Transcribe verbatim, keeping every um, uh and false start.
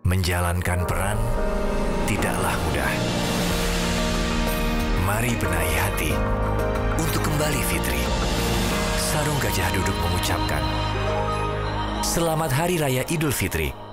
Menjalankan peran tidaklah mudah. Mari benahi hati untuk kembali fitri. Sarung Gajah Duduk mengucapkan, Selamat Hari Raya Idul Fitri.